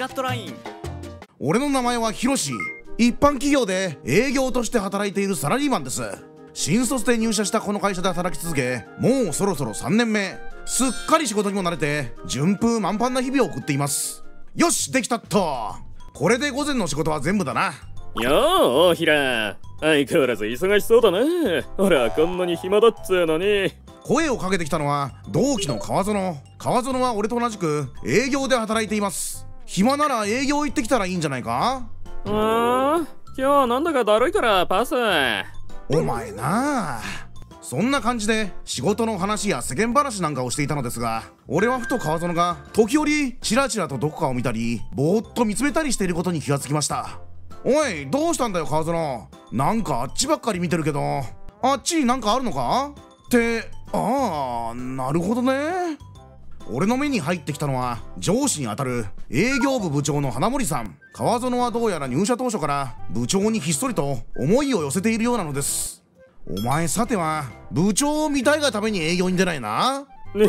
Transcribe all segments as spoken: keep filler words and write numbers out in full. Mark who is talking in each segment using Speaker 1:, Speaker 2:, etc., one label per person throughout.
Speaker 1: カットライン。
Speaker 2: 俺の名前はヒロシ。一般企業で営業として働いているサラリーマンです。新卒で入社したこの会社で働き続け、もうそろそろさんねんめ。すっかり仕事にも慣れて順風満帆な日々を送っています。よし、できたっと。これで午前の仕事は全部だな。
Speaker 3: よー大平、相変わらず忙しそうだな。ほらこんなに暇だっつうのに。
Speaker 2: 声をかけてきたのは同期の川園。川園は俺と同じく営業で働いています。暇なら営業行ってきたらいいんじゃないか。
Speaker 3: あー、今日なんだかだるいからパス。
Speaker 2: お前なあ。そんな感じで仕事の話や世間話なんかをしていたのですが、俺はふと川園が時折チラチラとどこかを見たりぼーっと見つめたりしていることに気がつきました。おい、どうしたんだよ川園。なんかあっちばっかり見てるけど、あっちになんかあるのかって。ああ、なるほどね。俺の目に入ってきたのは上司にあたる営業部部長の花森さん。川園はどうやら入社当初から部長にひっそりと思いを寄せているようなのです。お前さては部長を見たいがために営業に出ないな。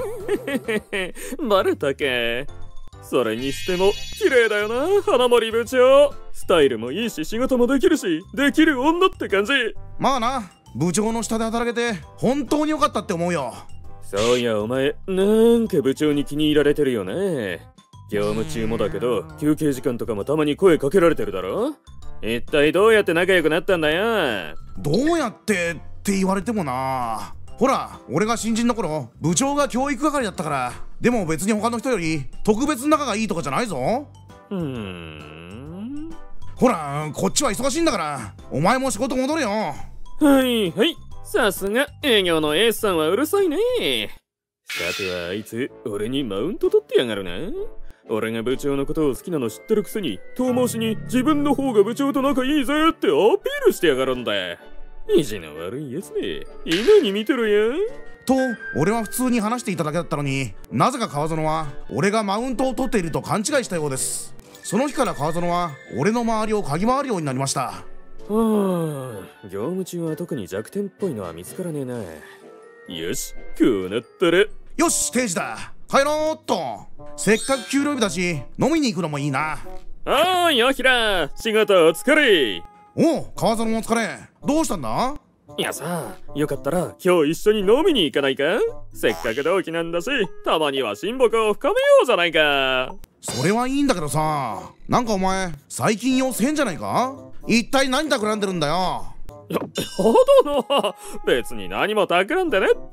Speaker 3: バレたけ。それにしても綺麗だよな花森部長。スタイルもいいし仕事もできるしできる女って感じ。
Speaker 2: まあな、部長の下で働けて本当に良かったって思うよ。
Speaker 3: そういやお前なんか部長に気に入られてるよね。業務中もだけど休憩時間とかもたまに声かけられてるだろ。一体どうやって仲良くなったんだよ。
Speaker 2: どうやってって言われてもな。ほら俺が新人の頃部長が教育係だったから。でも別に他の人より特別仲がいいとかじゃないぞ。
Speaker 3: うーん、
Speaker 2: ほらこっちは忙しいんだからお前も仕事戻れよ。
Speaker 3: はいはい、さすが営業のエースさんはうるさいね。さてはあいつ俺にマウント取ってやがるな。俺が部長のことを好きなの知ってるくせに遠回しに自分の方が部長と仲いいぜってアピールしてやがるんだ。意地の悪いやつね。今に見てろや。
Speaker 2: と俺は普通に話していただけだったのに、なぜか川園は俺がマウントを取っていると勘違いしたようです。その日から川園は俺の周りを嗅ぎ回るようになりました。
Speaker 3: はあ、業務中は特に弱点っぽいのは見つからねえな。よし、こうなったら
Speaker 2: よし定時だ、帰ろうっと。せっかく給料日だし飲みに行くのもいいな。
Speaker 3: おーい大平、仕事お疲れ。
Speaker 2: おう川園もお疲れ。どうしたんだ。
Speaker 3: いやさ、よかったら今日一緒に飲みに行かないか。せっかく同期なんだし、たまには親睦を深めようじゃないか。
Speaker 2: それはいいんだけどさ、なんかお前最近様子変じゃないか。一体何企んでるんだよ。
Speaker 3: いや、ほどの別に何も企んでねって。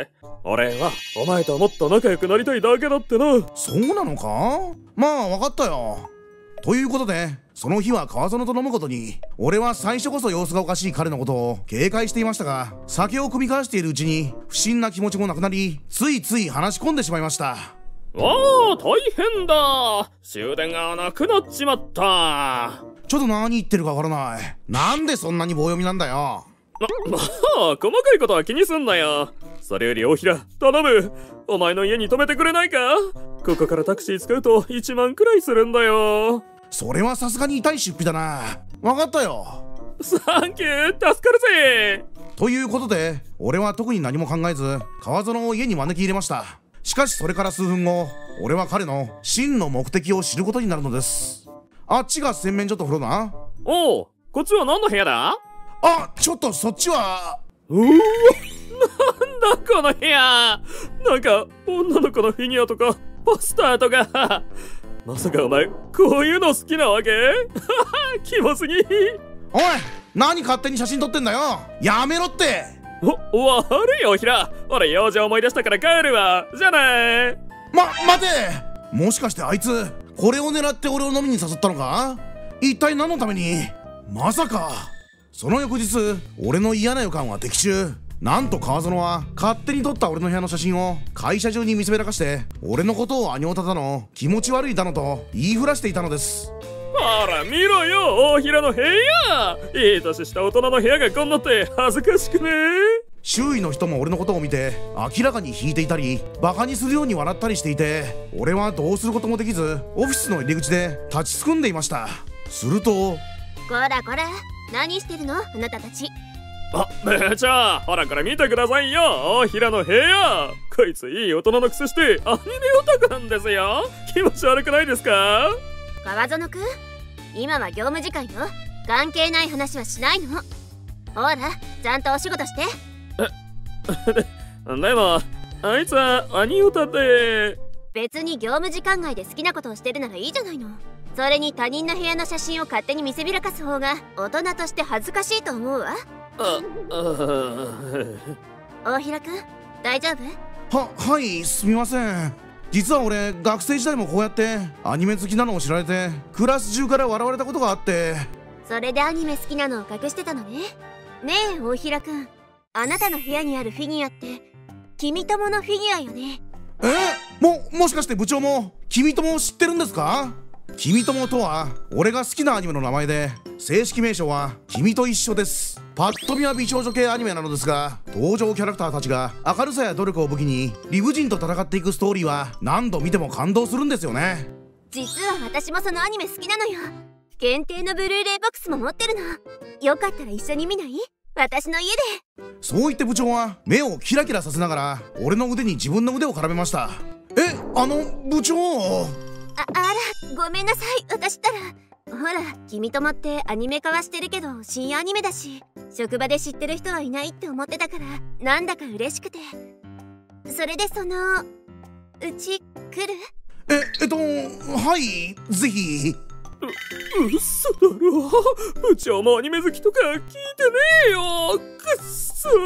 Speaker 3: 俺はお前ともっと仲良くなりたいだけだってな。
Speaker 2: そうなのか。まあ分かったよ。ということでその日は川園と飲むことに。俺は最初こそ様子がおかしい彼のことを警戒していましたが、酒を酌み交わしているうちに不審な気持ちもなくなり、ついつい話し込んでしまいました。
Speaker 3: おー、大変だ。終電がなくなっちまった。
Speaker 2: ちょっと何言ってるかわからない。なんでそんなに棒読みなんだよ。
Speaker 3: ま、まあ細かいことは気にすんなよ。それより大平頼む。お前の家に泊めてくれないか。ここからタクシー使うといちまんくらいするんだよ。
Speaker 2: それはさすがに痛い出費だな。分かったよ。
Speaker 3: サンキュー、助かるぜ。
Speaker 2: ということで俺は特に何も考えず川園を家に招き入れました。しかしそれから数分後、俺は彼の真の目的を知ることになるのです。あっちが洗面所と風呂な。
Speaker 3: おう、こっちは何の部屋だ。
Speaker 2: あ、ちょっとそっちは。
Speaker 3: うわ、なんだこの部屋。なんか女の子のフィギュアとかポスターとか。まさかお前こういうの好きなわけ。キモすぎ。
Speaker 2: おい、何勝手に写真撮ってんだよ。やめろって。
Speaker 3: お、悪いよ大平。俺用事思い出したから帰るわ。じゃあね。
Speaker 2: ま、待て。もしかしてあいつこれを狙って俺を飲みに誘ったのか。一体何のために。まさか。その翌日俺の嫌な予感は的中。なんと川園は勝手に撮った俺の部屋の写真を会社中に見せびらかして、俺のことをアニョータだの気持ち悪いだのと言いふらしていたのです。
Speaker 3: ほら見ろよ大平の部屋。いい年した大人の部屋がこんなって恥ずかしくね。
Speaker 2: 周囲の人も俺のことを見て明らかに引いていたりバカにするように笑ったりしていて、俺はどうすることもできずオフィスの入り口で立ちすくんでいました。すると、
Speaker 4: こらこら、何してるのあなたたち。
Speaker 3: あ、部長、ほらこれ見てくださいよ大平の部屋。こいついい大人のくせしてアニメオタクなんですよ。気持ち悪くないですか。
Speaker 4: 川園くん、今は業務時間よ。関係ない話はしないの。ほら、ちゃんとお仕事して。
Speaker 3: でもあいつはアニオタで。
Speaker 4: 別に業務時間外で好きなことをしてるならいいじゃないの。それに他人の部屋の写真を勝手に見せびらかす方が大人として恥ずかしいと思うわ。
Speaker 3: ああ
Speaker 4: 大平くん、大丈夫？
Speaker 2: は、はいすみません。実は俺学生時代もこうやってアニメ好きなのを知られてクラス中から笑われたことがあって。
Speaker 4: それでアニメ好きなのを隠してたのね。ねえ大平くん、あなたの部屋にあるフィギュアって君友のフィギュアよね。
Speaker 2: えももしかして部長も君友を知ってるんですか？君友とは俺が好きなアニメの名前で、正式名称は君と一緒です。パッと見は美少女系アニメなのですが、登場キャラクターたちが明るさや努力を武器に理不尽と戦っていくストーリーは何度見ても感動するんですよね。
Speaker 4: 実は私もそのアニメ好きなのよ。限定のブルーレイボックスも持ってるの。よかったら一緒に見ない？私の家で。
Speaker 2: そう言って部長は目をキラキラさせながら俺の腕に自分の腕を絡めました。え、あの部長。
Speaker 4: あ、あら、ごめんなさい。私ったらほら、君友ってアニメ化はしてるけど新アニメだし、職場で知ってる人はいないって思ってたから、なんだか嬉しくて。それでそのうち来る？
Speaker 2: え、えっとはいぜひ。
Speaker 3: う、嘘だろ。部長もアニメ好きとか聞いてねえよ。くっそー。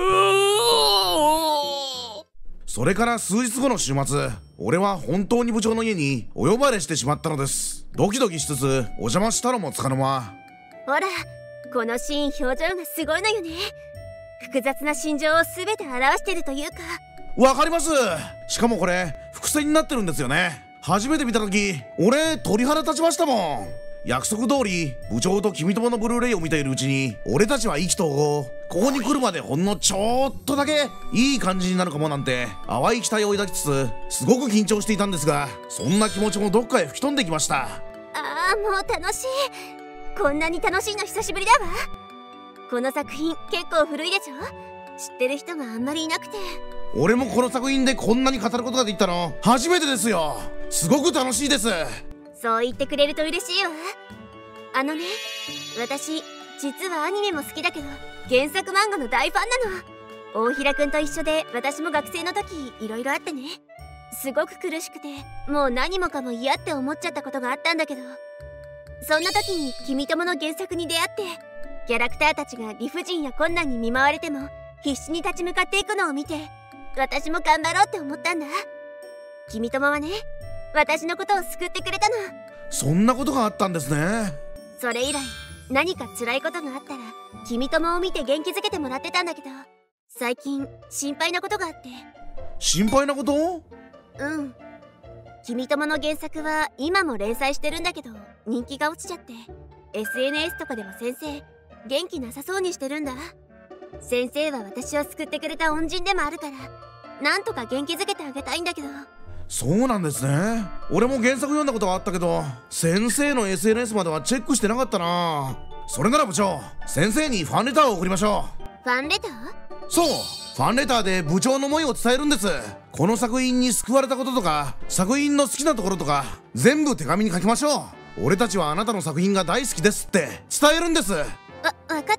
Speaker 2: それから数日後の週末、俺は本当に部長の家にお呼ばれしてしまったのです。ドキドキしつつお邪魔したのもつかの間。
Speaker 4: ほら、このシーン表情がすごいのよね。複雑な心情を全て表してるというか。
Speaker 2: わかります。しかもこれ伏線になってるんですよね。初めて見た時俺鳥肌立ちましたもん。約束通り部長と君友のブルーレイを見ているうちに、俺たちは意気投合。ここに来るまでほんのちょっとだけいい感じになるかもなんて淡い期待を抱きつつ、すごく緊張していたんですが、そんな気持ちもどっかへ吹き飛んできました。
Speaker 4: ああ、もう楽しい。こんなに楽しいの久しぶりだわ。この作品結構古いでしょ。知ってる人があんまりいなくて。
Speaker 2: 俺もこの作品でこんなに語ることができたの初めてですよ。すごく楽しいです。
Speaker 4: そう言ってくれると嬉しいわ。あのね、私実はアニメも好きだけど原作漫画の大ファンなの。大平くんと一緒で私も学生の時いろいろあってね、すごく苦しくてもう何もかも嫌って思っちゃったことがあったんだけど、そんな時に君友の原作に出会って、キャラクターたちが理不尽や困難に見舞われても必死に立ち向かっていくのを見て、私も頑張ろうって思ったんだ。君友はね、私のことを救ってくれたの。
Speaker 2: そんなことがあったんですね。
Speaker 4: それ以来何か辛いことがあったら君友を見て元気づけてもらってたんだけど、最近心配なことがあって。
Speaker 2: 心配なこと？
Speaker 4: うん。君友の原作は今も連載してるんだけど人気が落ちちゃって、 エスエヌエス とかでも先生元気なさそうにしてるんだ。先生は私を救ってくれた恩人でもあるから、なんとか元気づけてあげたいんだけど。
Speaker 2: そうなんですね。俺も原作読んだことはあったけど、先生の エスエヌエス まではチェックしてなかったな。それなら部長、先生にファンレターを送りましょう。
Speaker 4: ファンレター？
Speaker 2: そう、ファンレターで部長の思いを伝えるんです。この作品に救われたこととか作品の好きなところとか全部手紙に書きましょう。俺たちはあなたの作品が大好きですって伝えるんです。
Speaker 4: わ、わかった。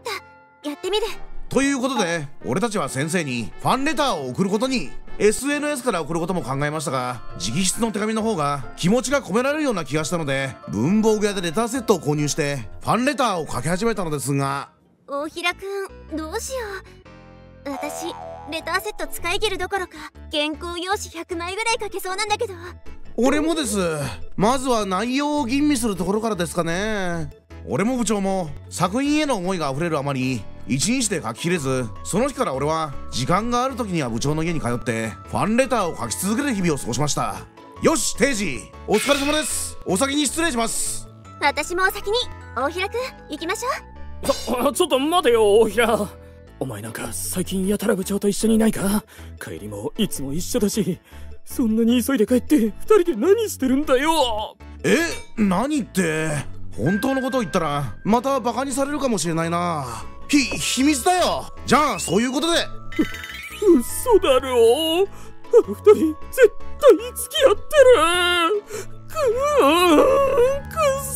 Speaker 4: やってみる。
Speaker 2: ということで俺たちは先生にファンレターを送ることに。 エスエヌエス から送ることも考えましたが、直筆の手紙の方が気持ちが込められるような気がしたので、文房具屋でレターセットを購入してファンレターを書き始めたのですが。
Speaker 4: 大平くん、どうしよう。私レターセット使い切るどころか原稿用紙ひゃくまいぐらい書けそうなんだけど。
Speaker 2: 俺もです。まずは内容を吟味するところからですかね。俺も部長も作品への思いがあふれるあまり一日で書ききれず、その日から俺は時間がある時には部長の家に通ってファンレターを書き続ける日々を過ごしました。よし定時、お疲れ様です。お先に失礼します。
Speaker 4: 私もお先に。大平くん行きましょ
Speaker 3: う。ちょちょっと待てよ大平。お前なんか最近やたら部長と一緒にいないか？帰りもいつも一緒だし、そんなに急いで帰って二人で何してるんだよ。
Speaker 2: え、何って。本当のことを言ったらまたバカにされるかもしれないな。ひ、秘密だよ。じゃあそういうことで。
Speaker 3: 嘘だろ。あの二人絶対付き合ってる。くーん、くっ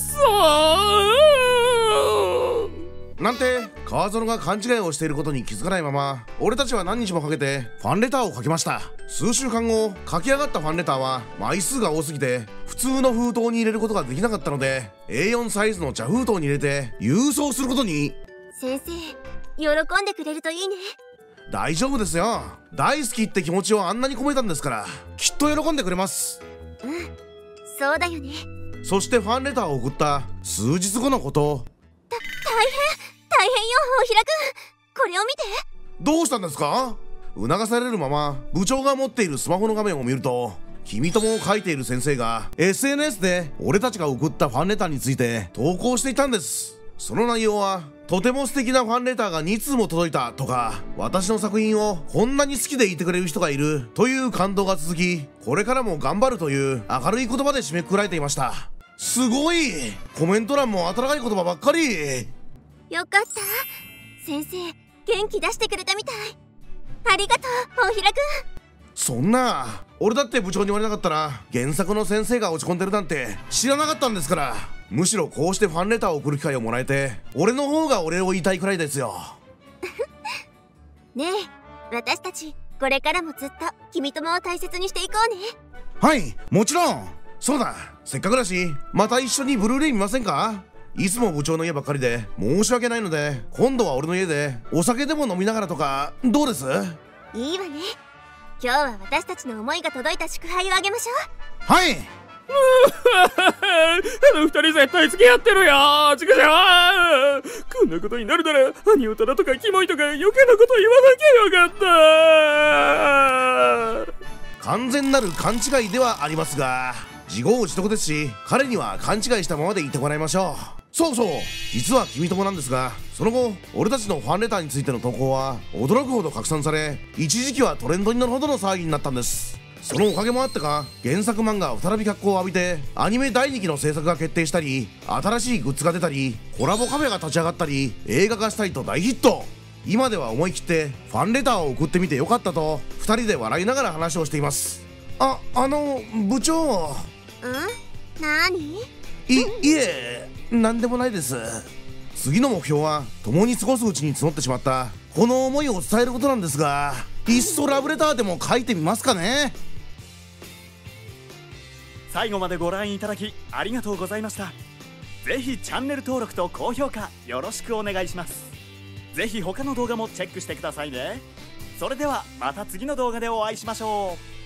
Speaker 2: なんて川園が勘違いをしていることに気づかないまま、俺たちは何日もかけてファンレターを書きました。数週間後、書き上がったファンレターは枚数が多すぎて普通の封筒に入れることができなかったので、 エーよん サイズの茶封筒に入れて郵送することに。
Speaker 4: 先生、喜んでくれるといいね。
Speaker 2: 大丈夫ですよ。大好きって気持ちをあんなに込めたんですから、きっと喜んでくれます。
Speaker 4: うん、そうだよね。
Speaker 2: そしてファンレターを送った数日後のこと。
Speaker 4: た大変大変よ、大平くん。これを見て。
Speaker 2: どうしたんですか？促されるまま部長が持っているスマホの画面を見ると、君ともを書いている先生が エスエヌエス で俺たちが送ったファンレターについて投稿していたんです。その内容は、とても素敵なファンレターがに通も届いたとか、私の作品をこんなに好きでいてくれる人がいるという感動が続き、これからも頑張るという明るい言葉で締めくくられていました。すごい！コメント欄も温かい言葉ばっかり。
Speaker 4: よかった。先生、元気出してくれたみたい。ありがとう、大平くん。
Speaker 2: そんな、俺だって部長に言われなかったら原作の先生が落ち込んでるなんて知らなかったんですから。むしろこうしてファンレターを送る機会をもらえて、俺の方がお礼を言いたいくらいですよ。
Speaker 4: ねえ、私たちこれからもずっと君ともを大切にしていこうね。
Speaker 2: はい、もちろん。そうだ、せっかくだしまた一緒にブルーレイ見ませんか？いつも部長の家ばっかりで申し訳ないので、今度は俺の家でお酒でも飲みながらとかどうです？
Speaker 4: いいわね。今日は私たちの思いが届いた祝杯をあげましょ
Speaker 2: う。はい。
Speaker 3: あの二人絶対付き合ってるよ。ちくしょう。こんなことになるなら兄オタだとかキモいとか余計なこと言わなきゃよかった。
Speaker 2: 完全なる勘違いではありますが、自業自得ですし、彼には勘違いしたままでいてもらいましょう。そうそう、実は君ともなんですが、その後俺たちのファンレターについての投稿は驚くほど拡散され、一時期はトレンドになるほどの騒ぎになったんです。そのおかげもあってか、原作漫画は再び脚光を浴びてアニメだいにきの制作が決定したり、新しいグッズが出たり、コラボカフェが立ち上がったり、映画化したりと大ヒット。今では思い切ってファンレターを送ってみてよかったとふたりで笑いながら話をしています。あ、あの部長。
Speaker 4: ん？なに？
Speaker 2: い、いえ、なんでもないです。次の目標は共に過ごすうちに募ってしまったこの思いを伝えることなんですが、いっそラブレターでも書いてみますかね。
Speaker 1: 最後までご覧いただきありがとうございました。ぜひチャンネル登録と高評価よろしくお願いします。ぜひ他の動画もチェックしてくださいね。それではまた次の動画でお会いしましょう。